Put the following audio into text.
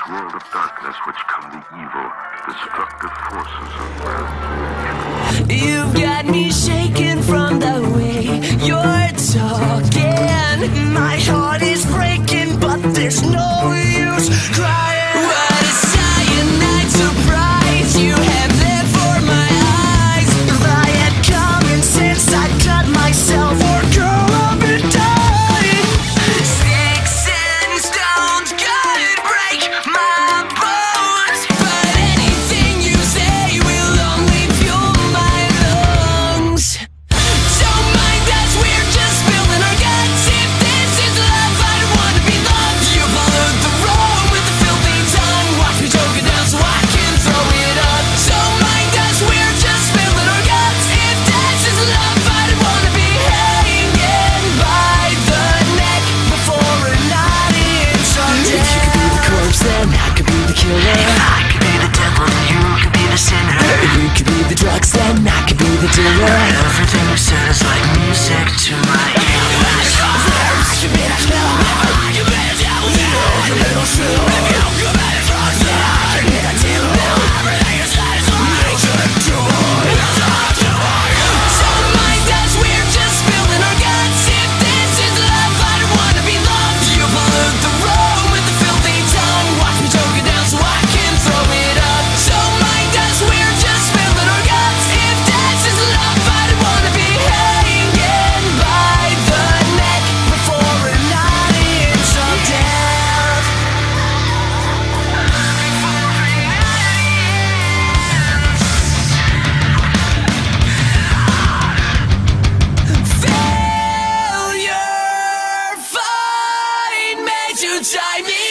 world of darkness which come the evil, destructive forces of man's creation. You've got me shaking from the way you're talking. My heart is breaking, but there's no use crying. What a cyanide surprise you have there for my eyes. If I had common sense, I'd cut myself or curl up and die. Sticks and stones could break my bones, but anything you say will only fuel my lungs. Don't mind us, we're just spilling our guts. If this is love, I don't wanna be loved. You pollute the road with a filthy tongue. Watch me choke it down so I can throw it up. Don't mind us, we're just spilling our guts. If this is love, I don't wanna be hanging by the neck before a night is on death. If you could be the corpse, then I could be the killer. If I could be the devil, then you could be the sinner. If you could be the drugs, then I could be the dealer. Everything you said is like music to my ears. I could be the killer. I could be the devil. I could be the sinner. If you could be the drugs, then I could be the dealer. Everything you said is like music to my ears. Don't mind us, we're just spilling our guts. If this is love, I don't wanna be loved. You pollute the road with a filthy tongue. Watch me choke it down so I can throw it up. Don't mind us, we're just spilling our guts. If this is love, I don't wanna be hanging by the neck before a night is of death. Failure, find me to tie me